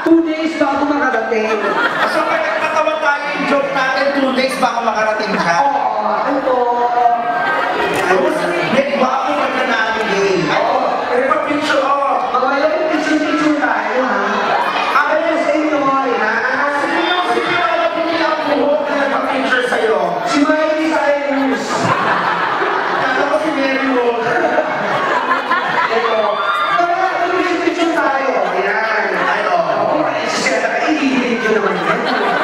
2 days bago makarating. So, kaya nagpatawa tayo yung joke natin 2 days bago makarating siya. Oo, ano po? Hindi ba ako magna-navigate? Oo, pero pa-picture ako. Magkaya yung picture tayo, ha? Ako yung sa inyo, ha? Sino alam mo niya ako na nagpa-picture sa'yo? Si Miley Cyrus. Kala ko si Mary Rose. Ito. Kaya yung picture tayo. Ayan. Ano? Ako, siya naka-i-hit yun naman yan.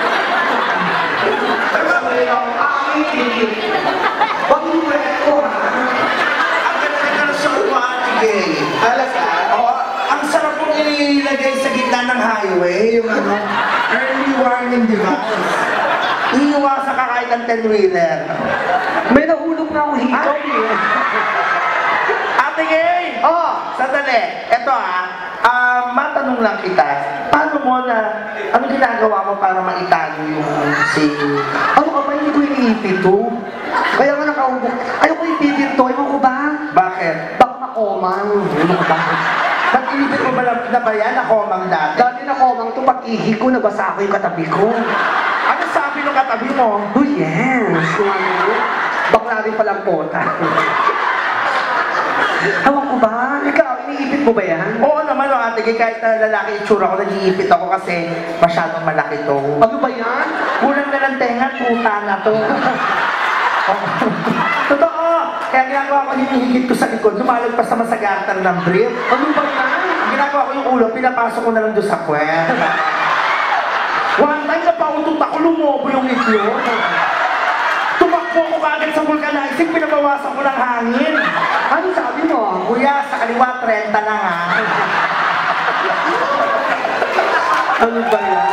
Sabi lang, i-hit. Wag yung breath ko, ha? Ang ganda ng shot mo, Ate Gay. Talaga? Oo, ang sarap mong ilagay sa gitna ng highway, yung ano, early warning device. Iiwasan ka kahit ang 10-wheeler. May nahulog na akong hikaw, eh. Ate Gay! Oh! Sandali, eto matanong lang kita, paano mo ano ginagawa mo para maitago yung si... Ano ka ba? Hindi ko iniipit to. Kaya nga nakaubo. Ayaw ko ipipit to. Ewan ko ba? Bakit? Baka makomang. Ano ka ba? Ba't inipit mo ba na ba yan? Ako mang dati. Dati nakomang to, pag-ihi ko, nabasa ko yung katabi ko. Ano sabi ng katabi mo? Oh yes! Kung ano, bakla rin palang pota. Ewan ko ba? Ikaw, iniipit mo ba yan? Oo naman, Ate Gay, kahit na lalaki itsura ko, nag-iipit ako kasi masyadong malaki to. Ano ba yan? Kulang na ng tenga, puta na to. Totoo! Kaya ginagawa ko, hinihigit ko sa likod, lumalagpas naman sa garter ng brief. Ano ba yan? Ang ginagawa ko yung ulo, pinapasok ko na lang doon sa kwet. One time na pautot ako, lumobo yung itlog. Tumakbo ko kagad sa vulcanizing, pinabawasan ko ng hangin. Ano sabi mo? Kuya, sa kaliwa, 30 lang ha. Ano ba yan?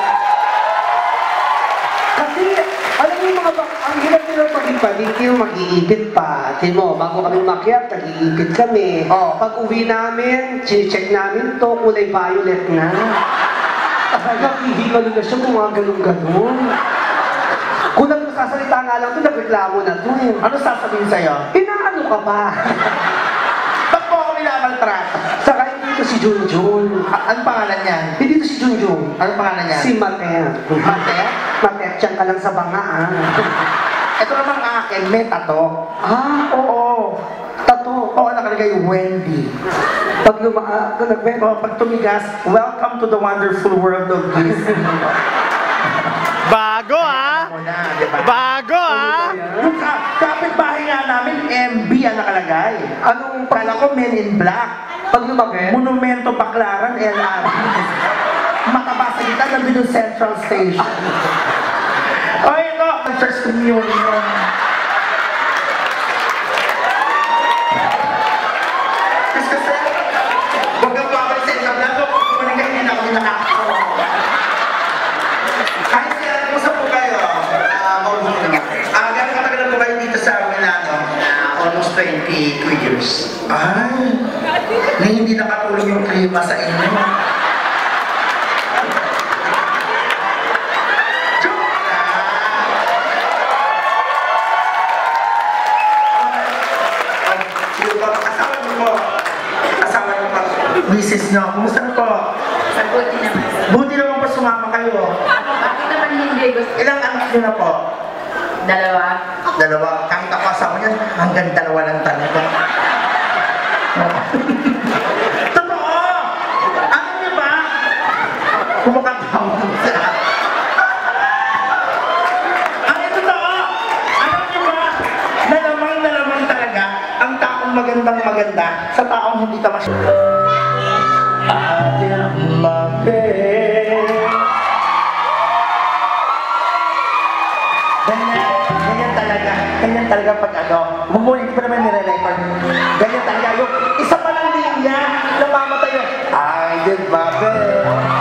Kasi, alam mo yung mga ang hirap nila pag-ibalik yung mag-iipit pa. Tingin mo, bago kami makiat, nag-iipit kami. Oh. Pag uwi namin, check namin to, kulay violet na. Talaga, hihingalo na siya kung mga ganun-ganun. Kung nagsasalita nga lang to, nagreklamo na to eh. Ano sasabihin sa'yo? Inaano ka ba? Ba't mo ako minamaltrato? Saka hindi to si Junjun. Anong pangalan niyan? Hindi to si Junjun. Anong pangalan niyan? Si Matet. Matet? Matet, tiyan ka lang sa banga ah. Ito namang akin, may tato. Ah, oo. Tato. Oo, nakalagay Wendy. Pag nagbenta. Oh, pag tumigas, welcome to the wonderful world of Disney. Bago ah! Muna, diba? Bago ah! Yung kapitbahay nga namin, MB ang nakalagay. Anong Kala ko Men in Black. pag lumaki? Monumento Baclaran, LR. Mataba sa kita, nandun yung Central Station. O ito, ang First Communion. Kasi, huwag kang babay sa isang lalo, kung kumanin ka, hindi na kami nakakasawa. Ay, siya, kumusta po kayo? Gano'ng katagal na po kayo dito sa Milano? Almost 22 years. Ay, na hindi nakatulong yung klima sa inyo. Joke lang. Sino ba? Asawa niyo po. Asawa niyo po. Mrs. niyo, kumusta po? Sagutin naman. Buti naman po sumama kayo. Bakit naman hindi gusto? Ilang anak niyo na po? Dalawa. Dalawa. Kahit ako asawa niyan, hanggang dalawa lang talaga. Totoo! Alam niyo ba? Kumakatawa. Ang totoo! Alam niyo ba? Nalamang talaga ang taong magandang-maganda sa taong hindi tamas. Ating mabel. Ganyan talaga pag ano, hindi pa naman nire-record. Ganyan talaga yung isa pa lang linya, namamatay yun. Ay, di ba, be?